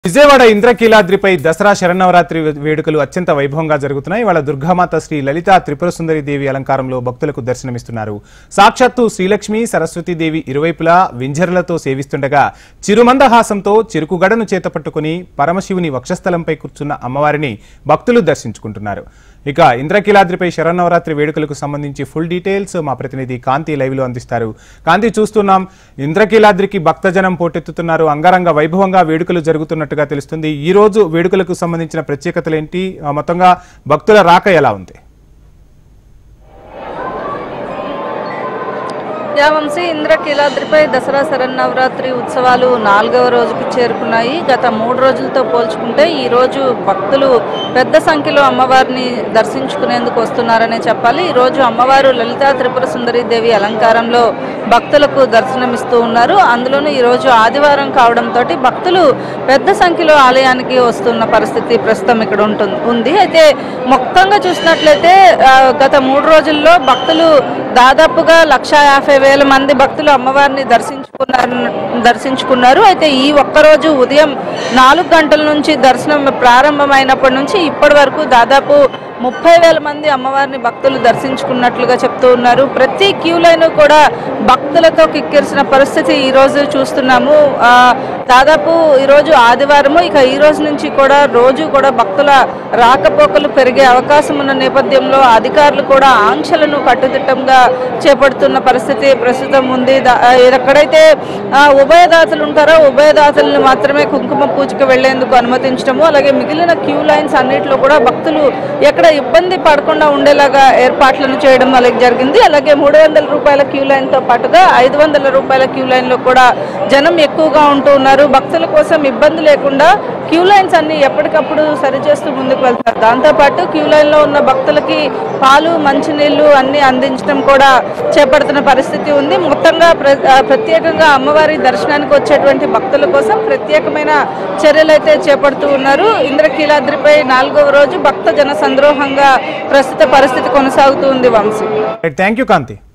విజయవాడ ఇంద్రకీలాద్రిపై దసరా శరన్నవరాత్రి వేడుకలు అత్యంత వైభవంగా జరుగుతున్నాయి. వాళ్ళ దుర్గామాత శ్రీ లలితా త్రిపుర సుందరి దేవి అలంకారంలో భక్తులకు దర్శనమిస్తున్నారు. సాక్షాత్తు శ్రీలక్ష్మి సరస్వతీదేవి ఇరువైపులా వింజర్లతో సేవిస్తుండగా చిరుమందహాసంతో చిరుకుగడను చేతపట్టుకుని పరమశివుని వక్షస్థలంపై కూర్చున్న అమ్మవారిని భక్తులు దర్శించుకుంటున్నారు. ఇక ఇంద్రకీలాద్రిపై శరన్నవరాత్రి వేడుకలకు సంబంధించి ఫుల్ డీటెయిల్స్ మా ప్రతినిధి కాంతి లైవ్ లో అందిస్తారు. కాంతి, చూస్తున్నాం ఇంద్రకీలాద్రికి భక్తజనం పోటెత్తుతున్నారు. అంగరంగ వైభవంగా వేడుకలు జరుగుతున్నట్టుగా తెలుస్తుంది. ఈ రోజు వేడుకలకు సంబంధించిన ప్రత్యేకతలు ఏంటి? మొత్తంగా భక్తుల రాక ఎలా ఉంది? వంశీ, ఇంద్రకీలాద్రిపై దసరా శరన్నవరాత్రి ఉత్సవాలు 4వ రోజుకు చేరుకున్నాయి. గత 3 రోజులతో పోల్చుకుంటే ఈ రోజు భక్తులు పెద్ద సంఖ్యలో అమ్మవారిని దర్శించుకునేందుకు వస్తున్నారనే చెప్పాలి. ఈ రోజు అమ్మవారు లలితా త్రిపుర సుందరి దేవి అలంకారంలో భక్తులకు దర్శనమిస్తూ ఉన్నారు. అందులోనూ ఈ రోజు ఆదివారం కావడంతో భక్తులు పెద్ద సంఖ్యలో ఆలయానికి వస్తున్న పరిస్థితి ప్రస్తుతం ఇక్కడ ఉంది. అయితే మొత్తంగా చూసినట్లయితే గత 3 రోజుల్లో భక్తులు దాదాపుగా 1,50,000 మంది భక్తులు అమ్మవారిని దర్శించుకున్నారు. అయితే ఈ ఒక్కరోజు ఉదయం 4 గంటల నుంచి దర్శనం ప్రారంభమైనప్పటి నుంచి ఇప్పటి వరకు దాదాపు 30,000 మంది అమ్మవారిని భక్తులు దర్శించుకున్నట్లుగా చెప్తూ ఉన్నారు. ప్రతి క్యూ లైన్ కూడా భక్తులతో కిక్కిరిసిన పరిస్థితి ఈరోజు చూస్తున్నాము. దాదాపు ఈరోజు ఆదివారము, ఇక ఈ రోజు నుంచి కూడా రోజు కూడా భక్తుల రాకపోకలు పెరిగే అవకాశం ఉన్న నేపథ్యంలో అధికారులు కూడా ఆంక్షలను కట్టుదిట్టంగా చేపడుతున్న పరిస్థితి ప్రస్తుతం ఉంది. ఎక్కడైతే ఉభయదాతలు ఉంటారో ఉభయదాతలను మాత్రమే కుంకుమ పూజకు వెళ్లేందుకు అనుమతించడము, అలాగే మిగిలిన క్యూ లైన్స్ అన్నింటిలో కూడా భక్తులు ఎక్కడ ఇబ్బంది పడకుండా ఉండేలాగా ఏర్పాట్లను చేయడం అలాగే జరిగింది. అలాగే 300 రూపాయల క్యూ లైన్తో పాటుగా 500 రూపాయల క్యూ లైన్లో కూడా జనం ఎక్కువగా ఉంటూ ఉన్నారు. భక్తుల కోసం ఇబ్బంది లేకుండా క్యూ లైన్స్ అన్ని ఎప్పటికప్పుడు సరిచేస్తూ ముందుకు వెళ్తారు. దాంతోపాటు క్యూ లైన్లో ఉన్న భక్తులకి పాలు, మంచినీళ్లు అన్ని అందించడం కూడా చేపడుతున్న పరిస్థితి ఉంది. మొత్తంగా ప్రత్యేకంగా అమ్మవారి దర్శనానికి వచ్చేటువంటి భక్తుల కోసం ప్రత్యేకమైన చర్యలు అయితే చేపడుతూ ఉన్నారు. ఇంద్రకీలాద్రిపై 4వ రోజు భక్త జన సంద్రోహంగా ప్రస్తుత పరిస్థితి కొనసాగుతూ ఉంది. Vamshi, thank you Kanthi.